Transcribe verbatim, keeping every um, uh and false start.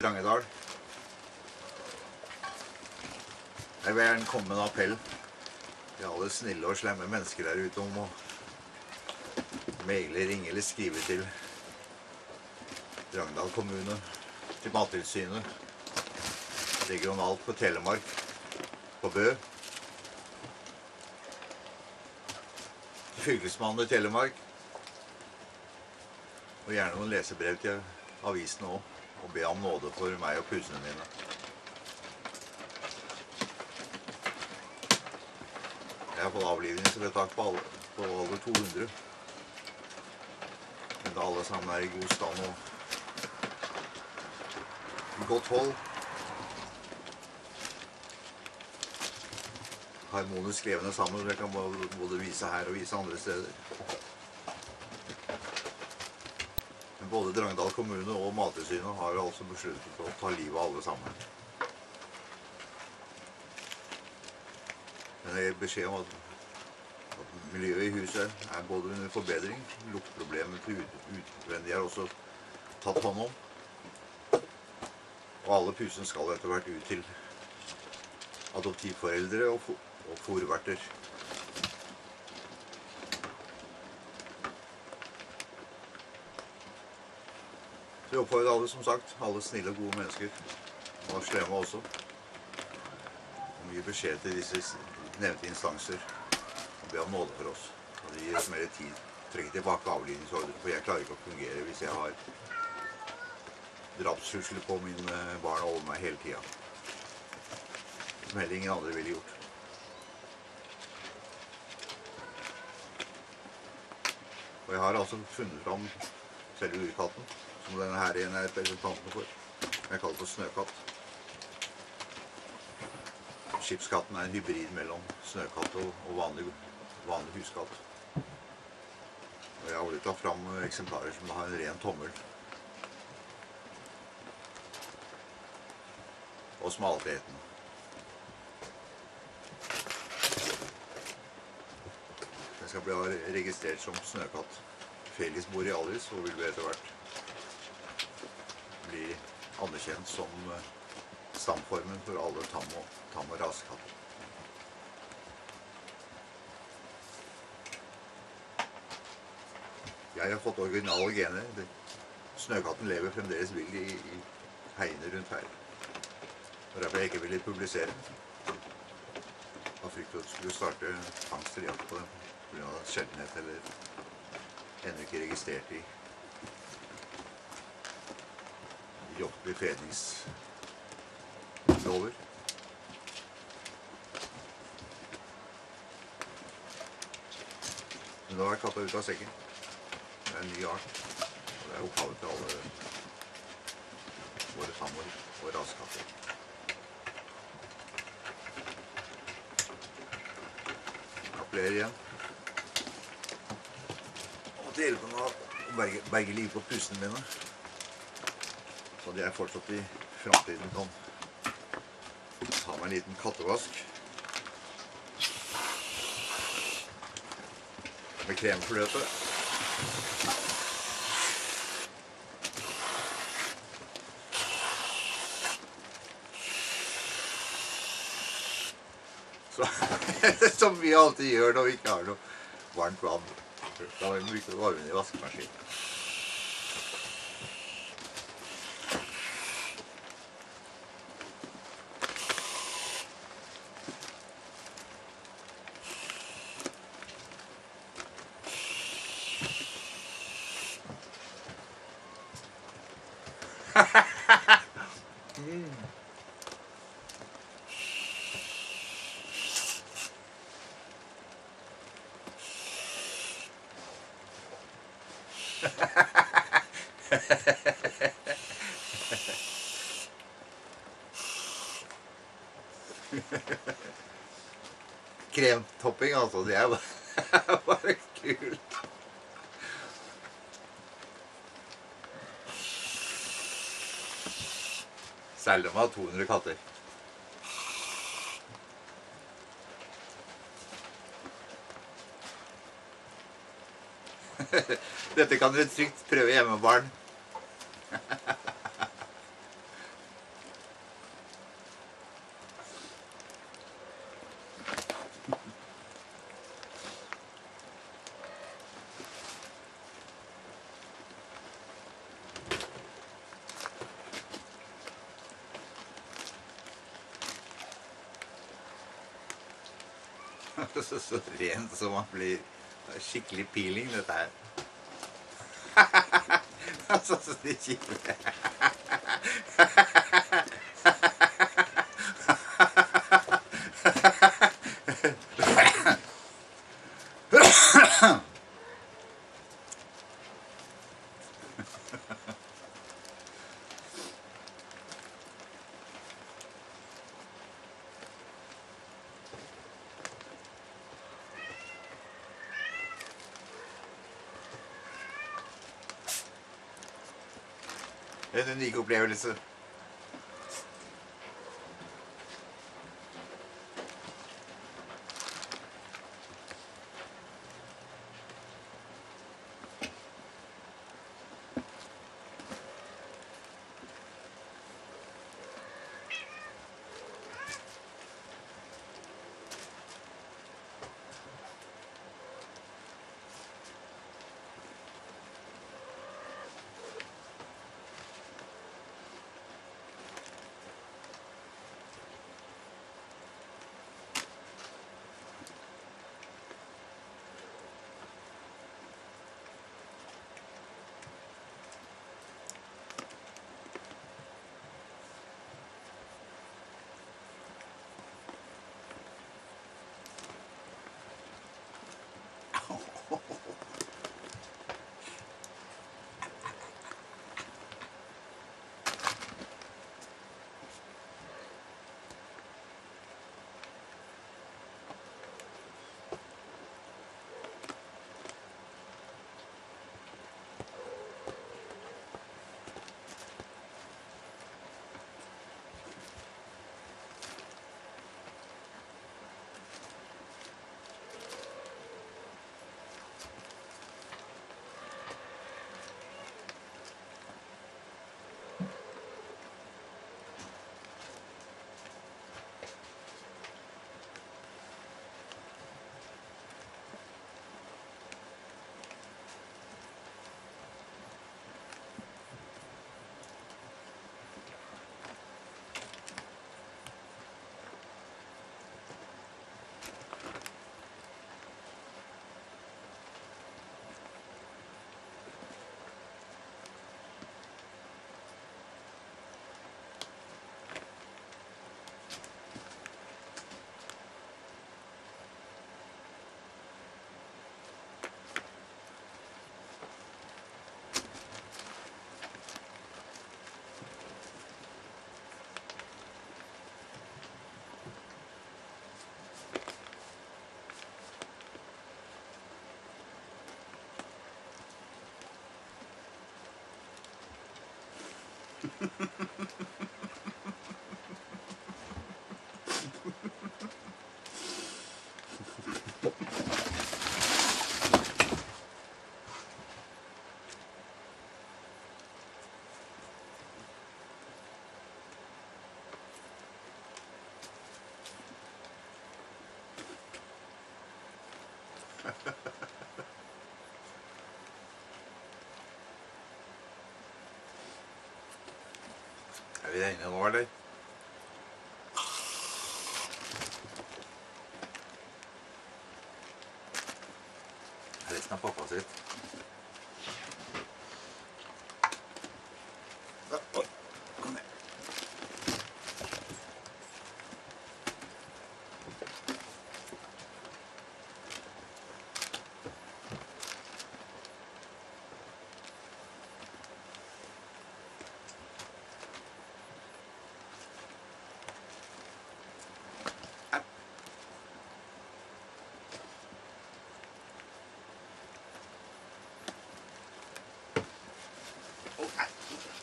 Drangedal. Jeg vil gjerne komme med en appell til alle snille og slemme mennesker der ute om å maile, ringe eller skrive til Drangedal kommune, til Mattilsynet, regionalt på Telemark, på Bø, til fylkesmannen i Telemark, og gjerne noen lesebrev til avisene også, og be om nåde for meg og pusene mine. Jeg har fått avlivningsvedtak på, alle, på over to hundre. Men da alle sammen er i god stand og i godt hold. Harmonisk levende sammen, så jeg kan både vise her og vise andre steder. Men både Drangedal kommune og Mattilsynet har altså besluttet å ta livet av alle sammen. Men jeg gir beskjed om at, at miljøet i huset er både under forbedring. Luktproblemet til ut, utvendig er også tatt hånd om. Og alle pusene skal etter hvert ut til adoptivforeldre og, og fôrverter. Så jeg oppfordrer alle, som sagt, alle snille og gode mennesker, og slemme også, om å gi beskjed til disse nevnte instanser og be om nåde for oss. Og det gir oss mer tid. Trekke tilbake avlivningsordre, for jeg klarer ikke å fungere hvis jeg har drapstrusler på mine barn over meg hele tiden. Som heller ingen andre ville gjort. Og jeg har altså funnet fram selve urkatten, som denne her igjen er representanten for. Jeg kaller det for snøkatt. Skipskatten er en hybrid mellom snøkatt og vanlig, vanlig huskatt. Og jeg har aldri tatt fram eksemplarer som har en ren tommel. Og smaltheten. Den skal bli registrert som snøkatt. Felis borealis, og vil etter hvert bli anerkjent som stamformen for alle tam- og, tam og rasekatter. Jeg har fått originale gener. Snøkatten lever fremdeles vill i, i heiene rundt her. Og derfor jeg ikke ville publisere. Av frykt for at skulle starte fangst eller jakt på dem, på grunn av sjeldenhet eller ennå ikke registrert i jobbelig fredningslover. Men nå er katta ut av sekken. Det er en ny art, og det er opphavet til alle våre sammer og rasekatter. Appellerer igjen. Og til hjelpe meg å berge, berge liv på pusene mine. Så de er fortsatt i fremtiden kan ta meg en liten kattevask med kremfløte. Så, som vi alltid gjør når vi ikke har noe varmt vann. Da må vi bruke varmen i vaskemaskinen. mm. Kremtopping, altså, det er bare, bare kult. Selv om man har to hundre katter. Dette kan dere trygt prøve hjemme, barn. Så, så rent som man blir. Skikkelig peeling, dette her. Altså, så de kiler. En unik opplevelse. Er vi inne nå, eller? Resten av pappa sitt. Oi, kom ned. Å, nei.